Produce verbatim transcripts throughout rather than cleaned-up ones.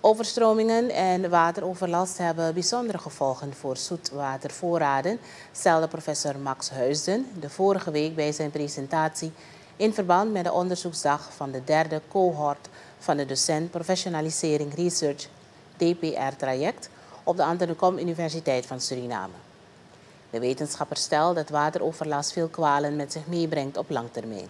Overstromingen en wateroverlast hebben bijzondere gevolgen voor zoetwatervoorraden, stelde professor Max Huisden de vorige week bij zijn presentatie in verband met de onderzoeksdag van de derde cohort van de docent Professionalisering Research D P R-traject op de Antonicum Universiteit van Suriname. De wetenschapper stelt dat wateroverlast veel kwalen met zich meebrengt op lang termijn.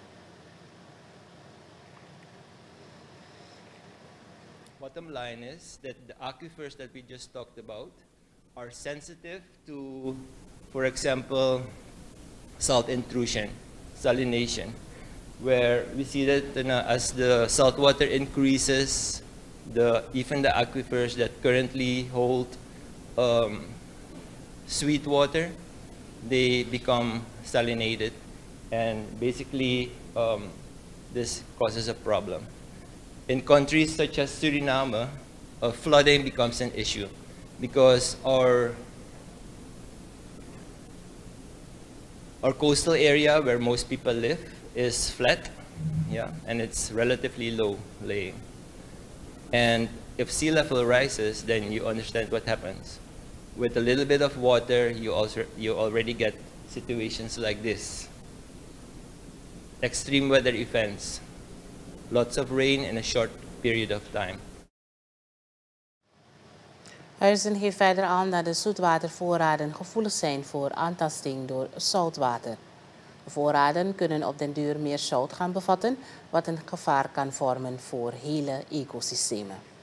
Bottom line is that the aquifers that we just talked about are sensitive to, for example, salt intrusion, salination, where we see that you know, as the salt water increases, the, even the aquifers that currently hold um, sweet water, they become salinated, and basically um, this causes a problem. In countries such as Suriname, uh, flooding becomes an issue because our, our coastal area where most people live is flat, yeah, and it's relatively low laying. And if sea level rises, then you understand what happens. With a little bit of water, you, also, you already get situations like this. Extreme weather events. Lots of rain in a short period of time. Huizen geeft verder aan dat de zoetwatervoorraden gevoelig zijn voor aantasting door zoutwater. De voorraden kunnen op den duur meer zout gaan bevatten, wat een gevaar kan vormen voor hele ecosystemen.